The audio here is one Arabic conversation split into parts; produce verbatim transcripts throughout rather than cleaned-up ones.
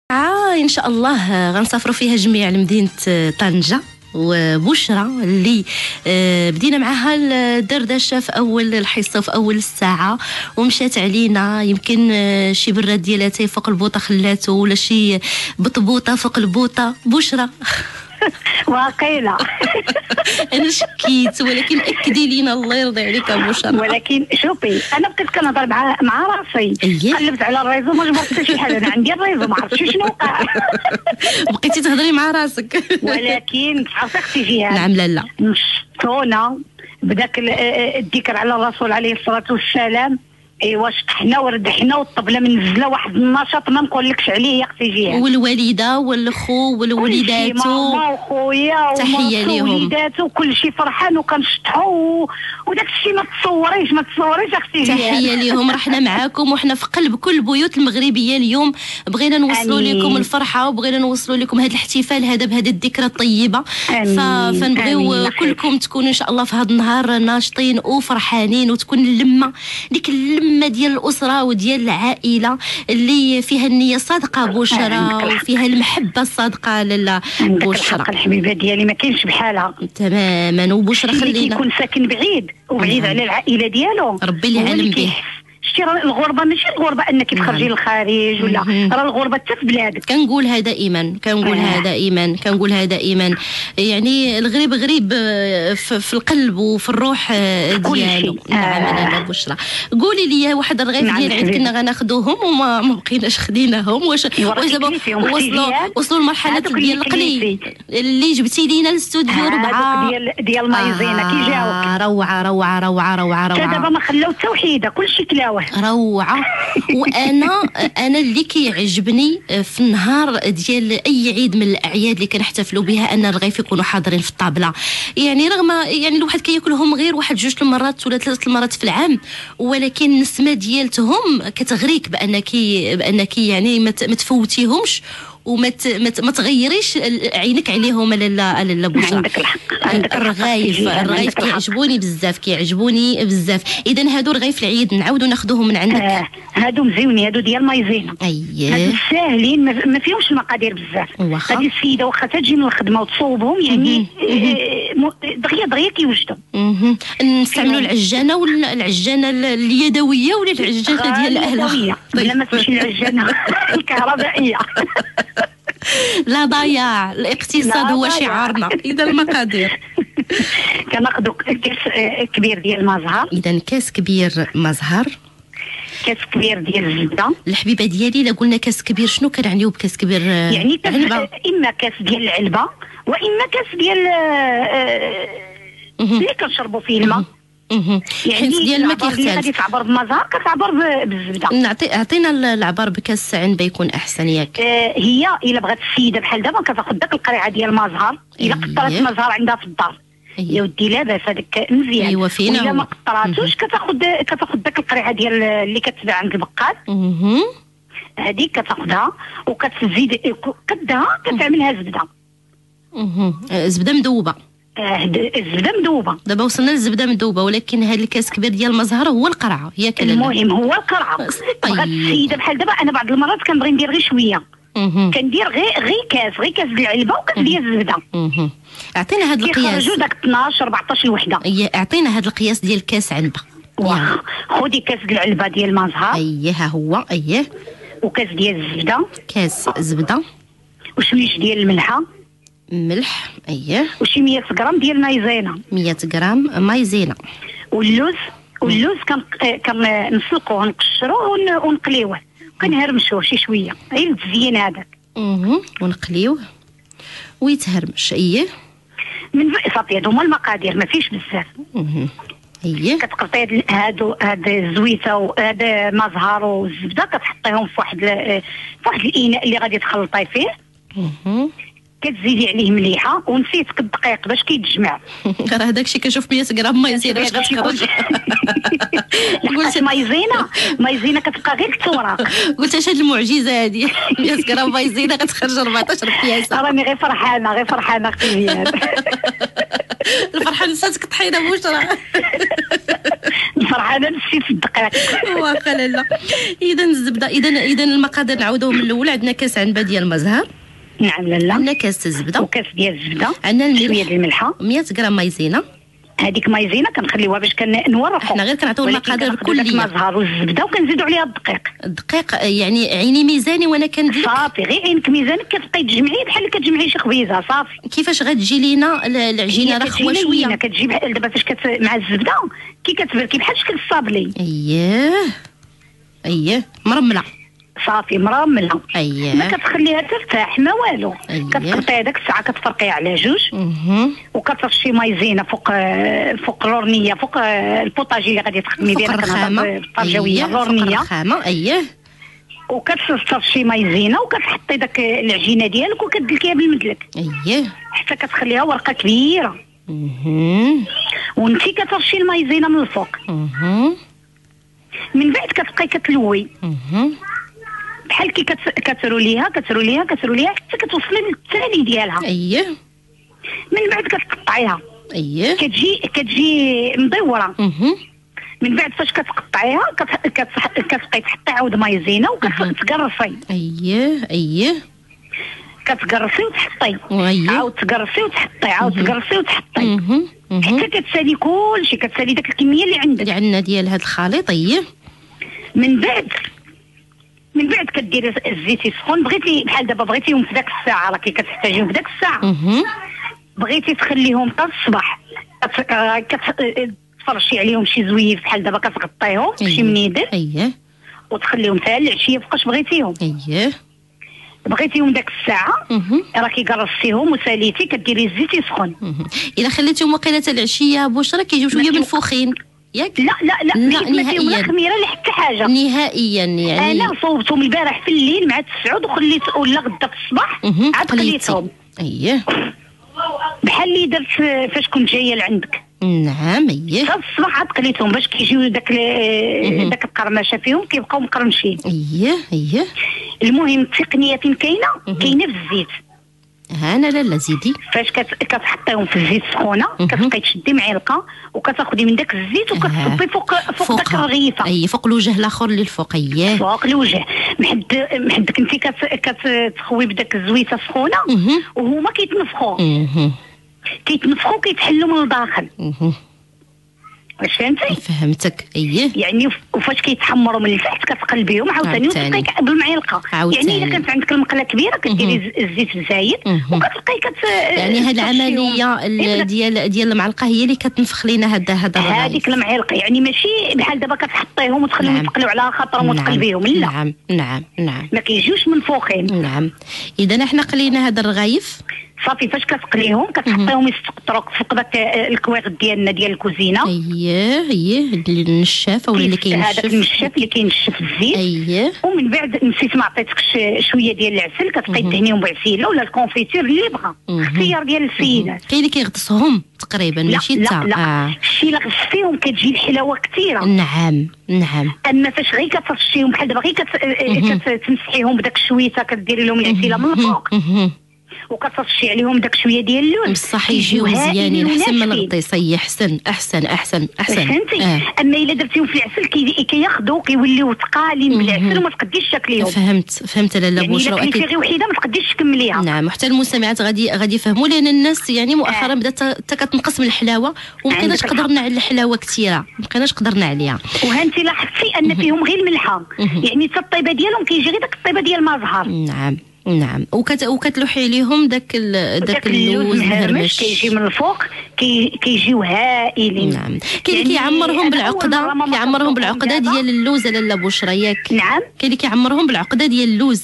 آه ان شاء الله غنسافروا فيها جميع لمدينه طنجه وبشرى اللي بدينا معها الدردشه في اول الحصه في اول الساعه ومشات علينا يمكن شي براد ديالها فوق البوطه خلاته ولا شي بطبوطه فوق البوطه. بشرى واقيلا انا شكيت ولكن اكدي لينا الله يرضي عليك بشرى. ولكن شوفي انا بقيت كنهضر مع مع راسي أيه؟ قلبت على الريزو ما جبرت حتى شي حاجه. انا عندي الريزو ما عرفتش شنو وقع. بقيتي تهضري مع راسك. ولكن عرفتي اختي جهاد نعم لالا مشطونه بداك الذكر على الرسول عليه الصلاه والسلام. ايوا شطحنا وردحنا والطبله منزله واحد النشاط ما نقولكش عليه يا اختي جهاد. والوالده والخو والوليدات ماما وخويا تحيه ليهم وليداتو وكل شيء فرحان وكنشطحوا وداك الشيء ما تصوريش ما تصوريش اختي جهاد. تحيه ليهم رحنا معاكم وحنا في قلب كل البيوت المغربيه اليوم بغينا نوصلوا لكم الفرحه وبغينا نوصلوا لكم هذا الاحتفال هذا بهذه الذكرى الطيبه. فنبغيو كلكم تكونوا ان شاء الله في هذا النهار ناشطين وفرحانين وتكون اللمه ديك اللمه ديال الاسره وديال العائله اللي فيها النيه الصادقه بشرى وفيها المحبه الصادقه لاله بشرى. الحبيبه ديالي ما كاينش بحالها تماما. وبشرى خلينا كيكون ساكن بعيد وبعيد على العائله ديالو ربي اللي عالم به. شتي راه الغربه ماشي الغربه انك تخرجي للخارج ولا راه الغربه حتى في بلادك. كنقولها دائما كنقولها دائما كنقولها دائما يعني الغريب غريب في, في القلب وفي الروح ديالو. نعم انا بشرى قولي لي واحد الرغيف نعم ديال العيد كنا غناخذوهم وما ما بقيناش خديناهم. واش واش دابا وصلوا وصلوا لمرحله ديال القلي اللي جبتي لينا للاستوديو ربعه ديال ديال المايزينا آه كي جاوك روعه روعه روعه روعه روعه. دابا ما خلاو حتى وحيده كلشي كلاوه روعه. وانا انا اللي كيعجبني في النهار ديال اي عيد من الاعياد اللي كنحتفلوا بها ان الرغيف يكونوا حاضرين في الطابله. يعني رغم يعني الواحد كياكلهم غير واحد جوج المرات ولا ثلاث المرات في العام ولكن النسمه ديالتهم كتغريك بانك بانك يعني ما تفوتيهمش وما ما تغيريش عينك عليهم. لالا لالا بشرى عندك الحق عندك الرغايف الرغايف كيعجبوني بزاف كيعجبوني بزاف. اذا هادو رغايف العيد نعاودوا ناخذوهم من عندك. آه هادو مزيونين هادو ديال مايزينا. اييه هادو ساهلين ما فيهمش المقادير بزاف. هذه السيده واخا تجي من الخدمه وتصوبهم يعني دغيا دغيا كيوجدوا. نستعملوا العجانه ولا العجانه اليدويه ولا العجانه ديال الاهل؟ لا ما فيش العجانه الكهربائيه. لا ضياع الاقتصاد هو شعارنا. اذا المقادير كناخذوا كاس كبير ديال المزهر. اذا كاس كبير مزهر كاس كبير ديال الزبده. الحبيبه ديالي الا قلنا كاس كبير شنو كنعنيو بكاس كبير؟ يعني علبة. اما كاس ديال العلبه واما كاس ديال اللي كنشربوا فيه الماء. يعني ديال الماء كيختلف. غادي تعبر بمزهر كتعبر بالزبده. نعطي عطينا العبار بكاس عنبه يكون احسن ياك. آه هي الا بغات السيده بحال دابا كتاخذ داك القريعه ديال المزهر الا قطرات مزهر عندها في الدار يا ودي لاباس هذاك مزيان. ايوا فينا الا ما قطراتوش كتاخذ كتاخذ داك القريعه ديال اللي كتباع عند البقال. هذيك كتاخذها وكتزيد كدها كتعملها زبده. زبده مذوبه. الزبده مذوبه. دابا وصلنا للزبده مذوبه ولكن هذا الكاس كبير ديال المزهر هو القرعه ياك. المهم هو القرعه. بغات السيده بحال دابا انا بعض المرات كنبغي ندير غير شويه كندير غير غير كاس غير كاس ديال العلبه وكاس ديال الزبده. اعطينا هذا القياس. كيخرجوا داك اثناش أربعطاش الوحده. اعطينا هذا القياس ديال كاس عنبه. واخا خذي كاس ديال العلبه ديال المزهر. اييه ها هو اييه. وكاس ديال الزبده. كاس زبده. وشويش ديال الملحه. ملح اييه. وشي مية غرام ديال مايزينا. مية غرام مايزينا. واللوز واللوز كان كنسلقوه نقشروه ونقليوه كنهرمشوه شي شويه غير التزيين هذاك. اها ونقليوه ويتهرمش. اييه من صافي هادو هما المقادير ما فيش بزاف. اها اييه. كتقطعي هادو هاد الزويته وهذا مزهر والزبده كتحطيهم في واحد في واحد الاناء اللي غادي تخلطي فيه. اها كتزيدي عليه مليحه ونسيتك الدقيق باش كيتجمع. راه هذاكشي كنشوف مية غرام مايزينا واش غتخرج. قلت مايزينا مايزينا كتبقى غير التوراق. قلت اش هاد المعجزه هذه مية غرام مايزينا غتخرج أربعطاش بياسه. راني غير فرحانه غير فرحانه اختي زياد. الفرحه نساتك طحينه بشرى. فرحانه نسيت في الدقيق. واخا لاله. اذا الزبده، اذا اذا المقادير نعاودوهم من الاول. عندنا كاس عنبه ديال المزهر. نعم لاله. عندنا كاس الزبده وكاس ديال الزبده. عندنا الملح، شويه ديال الملحه، مية غرام مايزينا. هذيك مايزينا كنخليوها باش كنورقوا، احنا غير كنعطيو المقادير الكليه، المزهر والزبده وكنزيدوا عليها الدقيق. الدقيق يعني عيني ميزاني وانا كندير صافي، غير عينك ميزانك كتبقاي تجمعيه بحال اللي كتجمعي شي خبيزه. صافي. كيفاش غتجي لينا العجينه رخوه شويه؟ كتجي بحال دابا فاش كت مع الزبده كي كتبركي بحال شكل الصابلي. اييه اييه مرمله. صافي مرمله. اييه ما كتخليها ترتاح ما والو. أيه. كتقطعي هذاك الساعه كتفرقيها على جوج. اها. وكترشي مايزينا فوق فوق اللورنيه، فوق البوطاجي اللي غادي تخدمي بها الطرجويه اللورنيه. فوق الرخامه. اييه. وكترشي مايزينا وكتحطي داك العجينه ديالك وكتدلكيها بالمدلك. اييه. حتى كتخليها ورقه كبيره. اها. وانتي كترشي المايزينا من الفوق. اها. من بعد كتبقاي كتلوي. اها. بحال كي كتروليها كتروليها كتروليها حتى كتوصلي للثاني ديالها. اييه. من بعد كتقطعيها. اييه. كتجي كتجي مدوره. اها. من بعد فاش كتقطعيها كتبقاي تحطي عود مايزينا وكتقرصي. اييه اييه. كتقرصي وتحطي. اييه. عاود تقرصي وتحطي، عاود تقرصي وتحطي. اها. حتى كتسالي كلشي، كتسالي داك الكميه اللي عندك اللي عندنا ديال هذا الخليط. اييه. من بعد من بعد كديري الزيت يسخن. بغيتي بحال دابا بغيتيهم في داك الساعه، راكي كتحتاجيهم في داك الساعه. اها. بغيتي تخليهم حتى الصباح كتفرشي عليهم شي زويف بحال دابا كتغطيهم بشي منيدل. اييه. وتخليهم حتى العشيه فوقاش بغيتيهم. اييه. بغيتيهم داك الساعه راكي قرصتيهم وساليتي كديري الزيت يسخن. الا خليتيهم وقيله العشيه بشرى كيجيو شويه منفوخين ياك؟ لا لا لا, لا نهائيا. لا خميره لا حتى حاجه نهائيا. يعني انا صوبتهم البارح في الليل مع التسعود وخليت ولا غدا في الصباح عاد خليتهم. اييه. بحال اللي درت فاش كنت جايه لعندك. نعم. اييه. في الصباح عاد قليتهم باش كيجيو داك داك القرمشه فيهم كيبقاو مقرمشين. اييه اييه. المهم التقنيه فين كاينه كاينه في الزيت. انا لا لا زيدي. فاش كتحطيهم في الزيت سخونه كتبقاي تشدي معلقه وكتاخدي من داك الزيت وكتصبي فوق فوق داك الرغيفه. اي فوق الوجه الاخر اللي الفوق. اييه فوق الوجه. محد محدك انت كتخوي بداك الزويته سخونه وهما كيتنفخوا كيتنفخوا كيتحلوا من الداخل. واش فهمتي؟ فهمتك. اييه. يعني وفاش كيتحمروا من التحت كتقلبيهم عاوتاني وتبقاي بالمعلقه. يعني الا كانت عندك المقله كبيره كديري الزيت زايد وكتبقاي كت يعني هاد العمليه ديال ديال المعلقه هي اللي كتنفخ لينا هذا هذا هذيك المعلقه. يعني ماشي بحال دابا كتحطيهم وتخليهم نعم. يتقلوا على خاطرهم نعم. وتقلبيهم. لا نعم نعم نعم ما كيجيوش منفوخين. نعم. اذا احنا قلينا هذا الرغايف. صافي فاش كتقليهم كتحطيهم يستقطروا فوق داك الكويغ ديالنا ديال الكوزينه. اييه اييه النشافه ولا اللي كينشف. هذاك النشاف اللي كينشف الزيت. اييه. ومن بعد نسيت ما عطيتكش شويه ديال العسل كتبقاي تدهنيهم بعسيله ولا الكونفيتير اللي بغا. اختيار ديال السيدات. كاين اللي كيغطسهم تقريبا ماشي تا. لا لا آه. الشيء اللي غصتيهم كتجي الحلاوه كثيره. نعم نعم. اما فاش غير كترشيهم بحال دابا غير كتمسحيهم بداك الشويته كديري لهم العسيله من الفوق وكترشي عليهم داك شويه ديال اللوز بصح يجيو مزيانين احسن من الغطيسيه. احسن احسن احسن احسن. فهمتي؟ آه. اما الا درتيهم في العسل كياخذوا كيوليو ثقالين بالعسل وما تقديش تاكليهم. فهمت فهمت لاله بشرى. يعني الا غير وحيده ما تقديش تكمليها. نعم. وحتى المستمعات غادي غادي يفهموا لان الناس يعني مؤخرا آه. بدات حتى كتنقص من الحلاوه ومابقيناش قدرنا على الحلاوه كثيره مابقيناش قدرنا عليها. وهانتي لاحظتي ان فيهم غير الملحه يعني حتى الطيبه ديالهم كيجي غير داك الطيبه ديال المزهر. نعم نعم. وكت وكتلوحي عليهم داك داك اللوز المهرمش كيجي من الفوق كي كيجيو هائلين. نعم. كاين اللي يعني كيعمرهم بالعقده كيعمرهم بالعقده ديال اللوز لاله بشرى ياك. نعم. كاين اللي كيعمرهم بالعقده ديال اللوز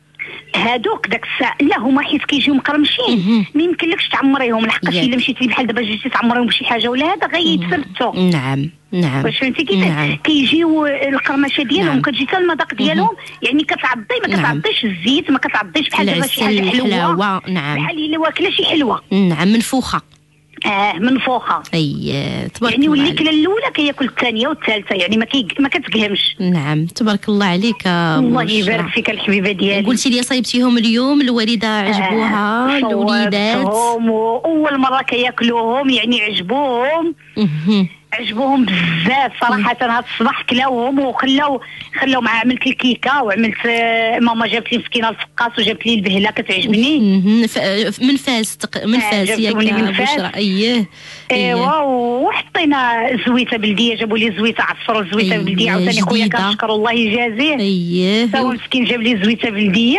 هادوك داك الساعه. لا هما حيت كيجيو مقرمشين ما يمكنلكش تعمريهم لحقاش الا مشيتي بحال دابا جيتي تعمريهم بشي حاجه ولا هذا غيتثبتوا. نعم نعم. واش فهمتي كيفاش؟ نعم. كيجيو القرمشه ديالهم نعم. كتجي حتى المذاق ديالهم يعني كتعضي ما كتعضيش نعم. الزيت ما كتعضيش بحال دابا شي حاجه حلوه. نعم. بحال الا واكله شي حلوه. نعم منفوخه. اه منفوخه. اي تبارك يعني الله. يعني واللي الاولى كياكل الثانيه والثالثه يعني ما كي ما كتقهمش. نعم تبارك الله عليك. الله يبارك فيك الحبيبه ديالي. قلتي لي صايبتيهم اليوم الوالده عجبوها آه. الوليدات واول مره كياكلوهم يعني عجبوهم عجبوهم بزاف صراحه. هذا الصباح كلاوهم وخلاو خلاو مع عملت الكيكه وعملت ماما جابت لي مسكينه الفقاس وجابت لي البهله كتعجبني من فاس من فاس ياك بشرى. اييه ايوا وحطينا زويته بلديه، جابوا لي زويته عصفر وزويته بلديه عاوتاني خويا كنشكر الله يجازيه. اييه هو مسكين جاب لي زويته بلديه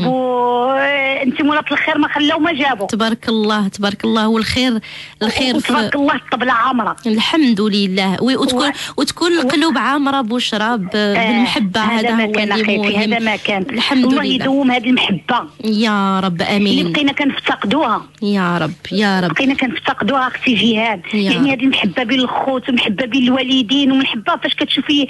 وجابوا انت مولات الخير ما خلاو ما جابوا. تبارك الله تبارك الله. والخير الخير تبارك الله الطبله عامره الحمد لله. وتكون وتكون القلوب عامره بشرى بالمحبه. هذا هو اللي مهم. هذا ما كان. الحمد الله لله. يدوم هذه المحبه يا رب امين. اللي بقينا كنفتقدوها يا رب يا رب. بقينا كنفتقدوها اختي جيهان. يعني هذه المحبه بين الخوت ومحبه بين الوالدين ومحبه فاش كتشوفي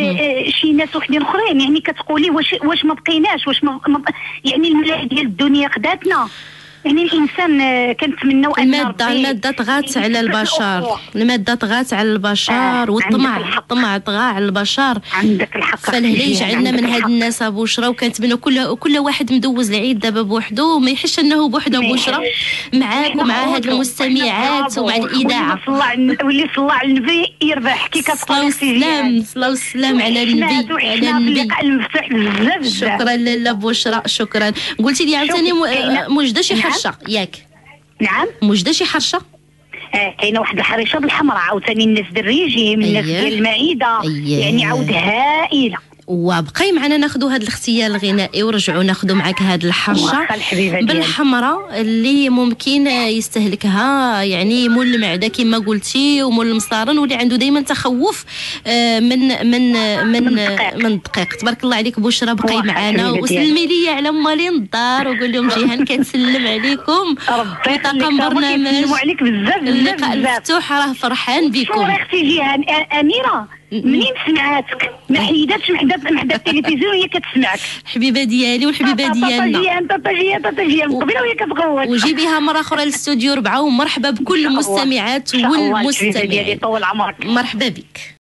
شي ناس وحدين اخرين يعني كتقولي واش واش ما بقيناش واش ما يعني الملاهي ديال الدنيا خداتنا. يعني الانسان كنتمناو ان الماده الماده طغات على البشر. الماده طغات على البشر آه. والطمع الطمع طغى على البشر. عندك الحق. فالهلا يجعلنا من هاد الناس بشرى. وكنتمنى كل كل واحد مدوز العيد دابا بوحدو ما يحسش انه بوحده بشرى معاك ومع هاد المستمعات ومع الاذاعه. واللي صلى على النبي يربح كي كتقول السلام صلاه والسلام على النبي على النبي المفتوح بزاف. شكرا لاله بشرى شكرا. قلتي لي عاوتاني موجده شي حرشه ياك؟ نعم موجده شي حرشه؟ اه كاينه واحد الحريشه بالحمراء عاوتاني الناس ديال الريجيم الناس ديال المعده. يعني عاود هائله. وبقاي معنا ناخذوا هذا الاختيار الغنائي ورجعوا ناخذوا معك هذه الحرشه بالحمراء اللي ممكن يستهلكها يعني مول المعده كما قلتي ومول المصارن واللي عنده دائما تخوف من من من من الدقيق. تبارك الله عليك بشرى. بقاي معنا وسلمي لي على مالين الدار وقول لهم جيهان كنسلم عليكم. طاقم برنامج عليك بزاف اللقاء المفتوح راه فرحان بكم. اختي جيهان اميره منين سمعاتك ما حيداتش من حدا من حدا التلفزيون وهي كتسمعك. حبيبه ديالي والحبيبه ديالنا. طاطا جيهان طاطا جيهان طاطا جيهان قبيله وهي كتغوت. وجيبيها مره اخرى للاستوديو ربعه ومرحبا بكل المستمعات والمستمعين. طول عمرك. مرحبا بك.